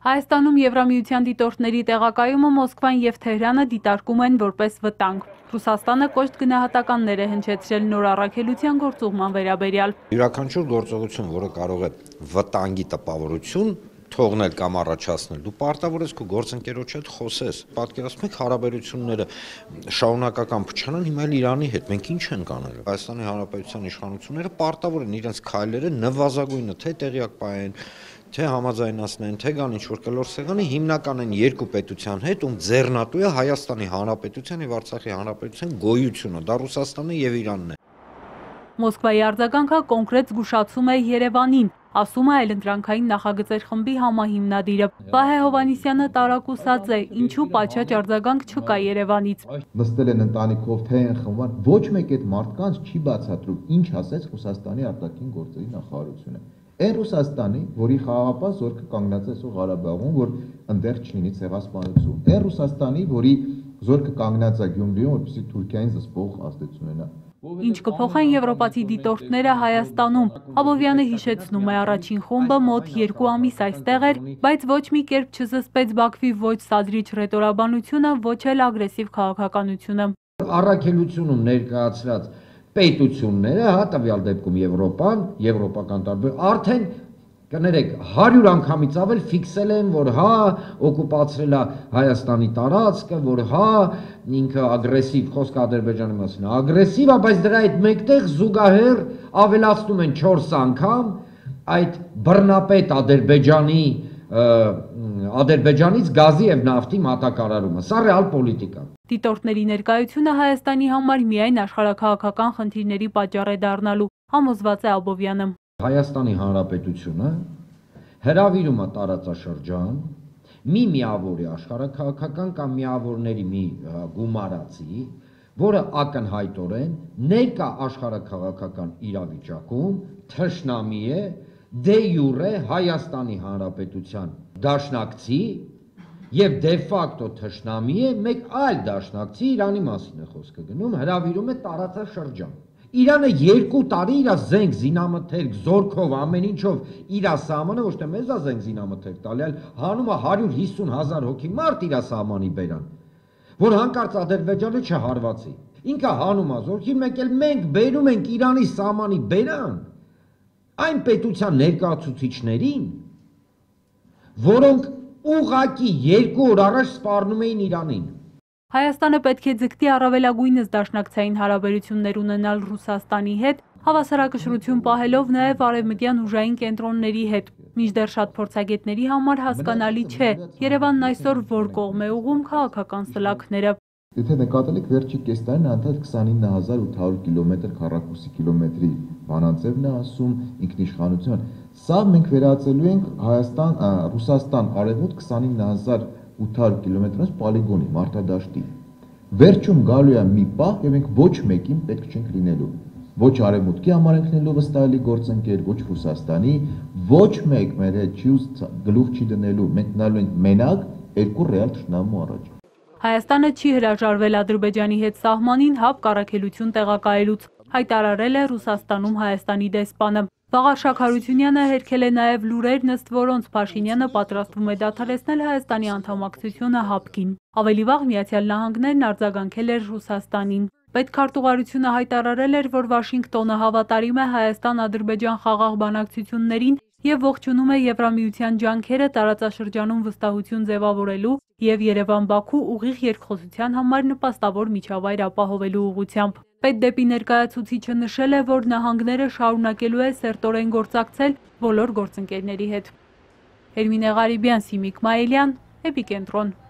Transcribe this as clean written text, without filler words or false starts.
Հայաստանում Եվրամիության դիտորդների տեղակայումը Մոսկվան և Թեհրանը դիտարկում են որպես վտանգ։ Ռուսաստանը կոշտ գնահատականներ է հնչեցրել նոր առաքելության գործուղման վերաբերյալ։ Յուրաքանչյուր գործողություն, որը կարող է վտանգի տպավորություն թողնել կամ առաջացնել, դու պարտավոր ես քո գործընկերոջ հետ խոսես։ Պատկերացնում եք հարաբերությունները շարունակական փչանան հիմա էլ Իրանի հետ։ Մենք ինչ ենք անել։ Հայաստանի Հանրապետության իշխանությունները պարտավոր են իրենց քայլերը նվազագույնը թե տեղյակ պահեն, թե համաձայնացնեն, թե գան ինչ-որ կլոր սեղանի, հիմնական են երկու պետության հետ, ում ձեռնատու է Հայաստանի Հանրապետության եւ Արցախի Հանրապետության գոյությունը, դա Ռուսաստանը եւ Իրանն է։ Մոսկվայի արձագանքը կոնկրետ զգուշացում է Երևանին, ասում է այլընտրանքային նախագծեր խմբի համահիմնադիրը։ Վահե Հովհաննիսյանը տարակուսած է, ինչու պատշաճ արձագանք չկա Երևանից։ Նստել են ընտանիքով, թե են խմբան, ոչ մեկ այդ մարդկանց չի բացատրում, ինչ ասեց Ռուսաստանի արտաքին գործերի նախարարությունը։ Այն Ռուսաստանի, որի խաղաղապահ զորքը կանգնած է այսօր Ղարաբաղում, որ ընդեղ չլինի ցեղասպանություն։ Այն Ռուսաստանի, որի զորքը կանգնած է Գյումրիում, որպեսզի Թուրքիային զսպող ազդեցություն ունենա։ Ինչ կփոխեն եվրոպացի դիտորդները Հայաստանում։ Աբովյանը հիշեցնում է, առաջին խումբը մոտ 2 ամիս այստեղ էր, բայց ոչ մի կերպ չզսպեց Բաքվի ոչ սադրիչ ռետորաբանությունը, ոչ էլ ագրեսիվ քաղաքականությունը։ Առաքելությունում ներկայացրած պետությունները, տվյալ դեպքում Եվրոպան, եվրոպական տարբեր, արդեն կներեք 100 անգամից ավել ֆիքսել են, որ հա օկուպացրել է Հայաստանի տարածքը, որ հա ինքը ագրեսիվ, խոսքը Ադրբեջանի մասին, ագրեսիվ է, բայց դրա հետ մեկտեղ զուգահեռ ավելացնում են 4 անգամ այդ բռնապետ Ադրբեջանից գազի եւ նավթի մատակարարումը։ Սա ռեալ պոլիտիկա։ Դիտորդների ներկայությունը Հայաստանի համար միայն աշխարհաքաղաքական խնդիրների պատճառ է դառնալու, համոզված է Աբովյանը։ Հայաստանի Հանրապետությունը հրավիրում է տարածաշրջան մի միավորի աշխարհաքաղաքական կամ միավորների մի գումարածի, որը ակնհայտորեն ներկա աշխարհաքաղաքական իրավիճակում թշնամի է դե յուրե Հայաստանի Հանրապետության դաշնակցի եւ դե ֆակտո թշնամի է մեկ այլ դաշնակցի, Իրանի մասին է խոսքը գնում, հրավիրում է տարածաշրջան։ Իրանը 2 տարի իր զենք զինամթերք զորքով ամեն ինչով իր սահմանը ոչ թե մեզ է զենք զինամթերք տալի, այլ հանում է 150,000 հոգի մարդ իր սահմանի բերան, որ հանկարծ Ադրբեջանը չհարվածի։ Ինքը հանում է զորքի, մեկ էլ մենք բերում ենք Իրանի սահմանի բերան այն պետության ներկայացուցիչներին, որոնք ուղղակի 2 օր առաջ սպառնում էին Իրանին։ Հայաստանը պետք է ձգտի առավելագույնս դաշնակցային հարաբերություններ ունենալ Ռուսաստանի հետ, հավասարակշռություն պահելով նաև արևմտյան ուժային կենտրոնների հետ։ Մինչդեռ շատ փորձագետների համար հասկանալի չէ Երևանն այսօր որ կողմ է ուղղում քաղաքական սլաքները։ Եթե նկատել եք վերջի կես տարին անդադ 29800 կիլոմետր քառակուսի կիլոմետրի բանաձևն է ասում ինքնիշխանություն։ Սա մենք վերածելու ենք Ռուսաստան արևմուտք 29800 կիլոմետրից պոլիգոնի մարտադաշտի։ Վերջում գալու է մի պահ, եւ մենք ոչ մեկին պետք չենք լինելու։ Ոչ արևմուտքի համար ենք լինելու վստահելի գործընկեր, ոչ Ռուսաստանի, ոչ մեկ մեր հետ գլուխ չի դնելու։ Մենք նայելու ենք մենակ 2 ռեալ թշնամու առաջ։ Հայաստանը չի հրաժարվել Ադրբեջանի հետ սահմանին հապկ առաքելություն տեղակայելուց, հայտարարել է Ռուսաստանում Հայաստանի դեսպանը։ Վաղարշակ Հարությունյանը հերքել է նաև լուրեր, ըստ որոնց Փաշինյանը պատրաստվում է դադարեցնել Հայաստանի անդամակցությունը հապկին։ Ավելի վաղ Միացյալ Նահանգներն արձագանքել էր Ռուսաստանին։ Պետքարտուղարությունը հայտարարել էր, որ Վաշինգտոնը հավատարիմ է Հայաստան-Ադրբեջան խաղաղ բանակցություններին եւ ողջունում է Եվրամիության ջանքերը տարածաշրջանում վստահություն ձևավորելու եւ Երևան-Բաքու ուղիղ երկխոսության համար նպաստավոր միջավայր ապահովելու ուղղությամբ։ Պետդեպի ներկայացուցիչը նշել է, որ նահանգները շարունակելու է սերտորեն գործակցել բոլոր գործընկերների հետ։ Էրմինե Ղարիբյան, Սիմիկ Մայիլյան, Էպիկենտրոն։